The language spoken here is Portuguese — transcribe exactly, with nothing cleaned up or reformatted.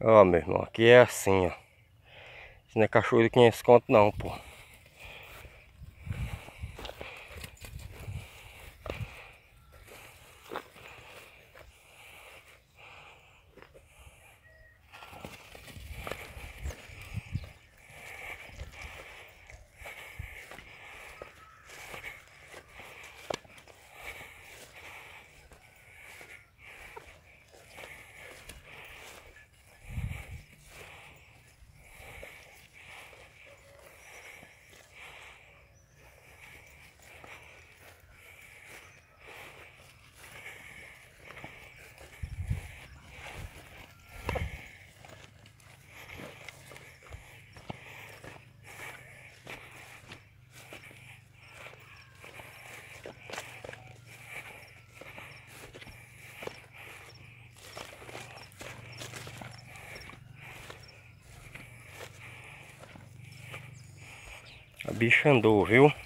Ó, meu irmão, aqui é assim, ó. Isso não é cachorro de quinhentos conto não, pô. A bicha andou, viu?